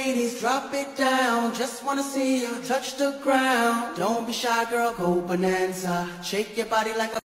ladies, drop it down. Just wanna see you touch the ground. Don't be shy, girl, go bonanza. Shake your body like a